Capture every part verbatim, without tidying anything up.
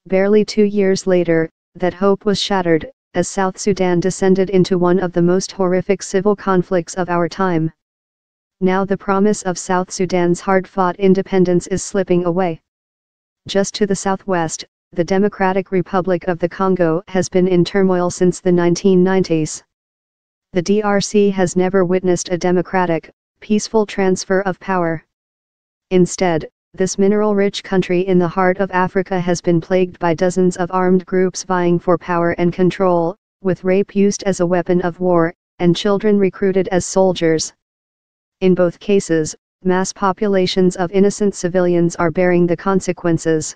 barely two years later, that hope was shattered, as South Sudan descended into one of the most horrific civil conflicts of our time. Now the promise of South Sudan's hard-fought independence is slipping away. Just to the southwest, the Democratic Republic of the Congo has been in turmoil since the nineteen nineties. The D R C has never witnessed a democratic, peaceful transfer of power. Instead, this mineral-rich country in the heart of Africa has been plagued by dozens of armed groups vying for power and control, with rape used as a weapon of war, and children recruited as soldiers. In both cases, mass populations of innocent civilians are bearing the consequences.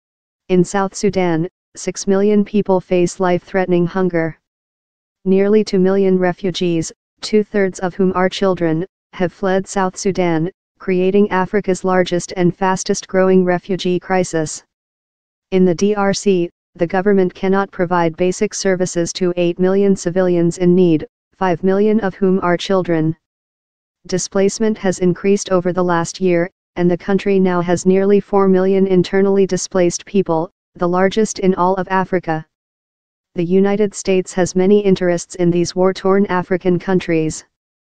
In South Sudan, six million people face life-threatening hunger. Nearly two million refugees, two-thirds of whom are children, have fled South Sudan, creating Africa's largest and fastest-growing refugee crisis. In the D R C, the government cannot provide basic services to eight million civilians in need, five million of whom are children. Displacement has increased over the last year, and the country now has nearly four million internally displaced people, the largest in all of Africa. The United States has many interests in these war-torn African countries.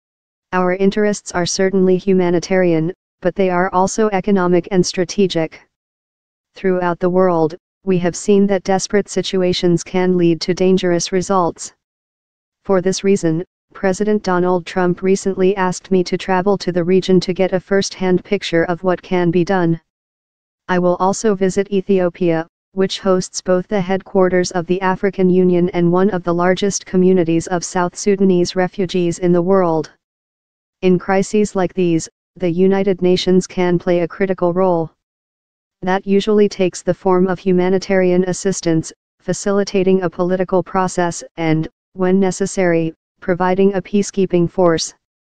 Our interests are certainly humanitarian, but they are also economic and strategic. Throughout the world, we have seen that desperate situations can lead to dangerous results. For this reason, President Donald Trump recently asked me to travel to the region to get a first-hand picture of what can be done. I will also visit Ethiopia, which hosts both the headquarters of the African Union and one of the largest communities of South Sudanese refugees in the world. In crises like these, the United Nations can play a critical role. That usually takes the form of humanitarian assistance, facilitating a political process and, when necessary, providing a peacekeeping force.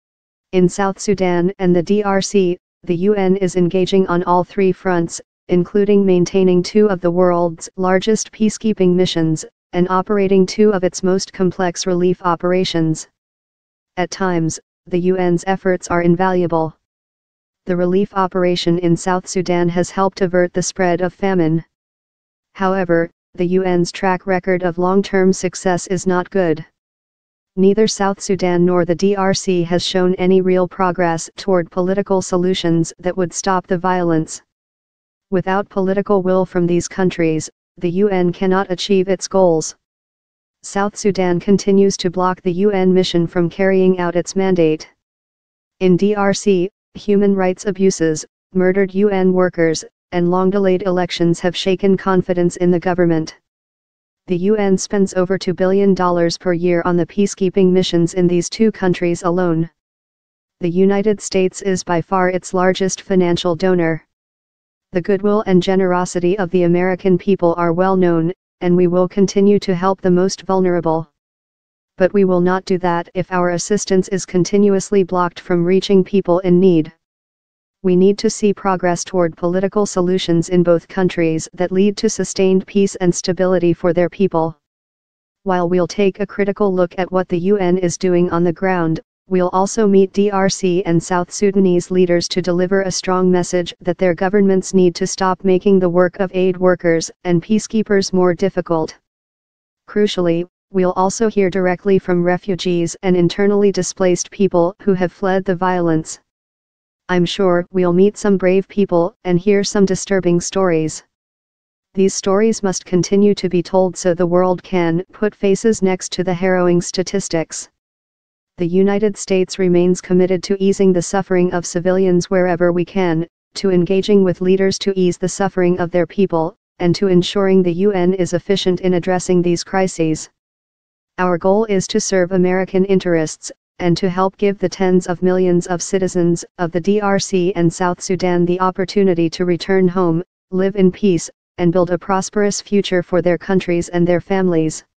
In South Sudan and the D R C, the U N is engaging on all three fronts, including maintaining two of the world's largest peacekeeping missions, and operating two of its most complex relief operations. At times, the U N's efforts are invaluable. The relief operation in South Sudan has helped avert the spread of famine. However, the U N's track record of long-term success is not good. Neither South Sudan nor the D R C has shown any real progress toward political solutions that would stop the violence. Without political will from these countries, the U N cannot achieve its goals. South Sudan continues to block the U N mission from carrying out its mandate. In D R C, human rights abuses, murdered U N workers, and long-delayed elections have shaken confidence in the government. The U N spends over two billion dollars per year on the peacekeeping missions in these two countries alone. The United States is by far its largest financial donor. The goodwill and generosity of the American people are well known, and we will continue to help the most vulnerable. But we will not do that if our assistance is continuously blocked from reaching people in need. We need to see progress toward political solutions in both countries that lead to sustained peace and stability for their people. While we'll take a critical look at what the U N is doing on the ground, we'll also meet D R C and South Sudanese leaders to deliver a strong message that their governments need to stop making the work of aid workers and peacekeepers more difficult. Crucially, we'll also hear directly from refugees and internally displaced people who have fled the violence. I'm sure we'll meet some brave people and hear some disturbing stories. These stories must continue to be told so the world can put faces next to the harrowing statistics. The United States remains committed to easing the suffering of civilians wherever we can, to engaging with leaders to ease the suffering of their people, and to ensuring the U N is efficient in addressing these crises. Our goal is to serve American interests, and to help give the tens of millions of citizens of the D R C and South Sudan the opportunity to return home, live in peace, and build a prosperous future for their countries and their families.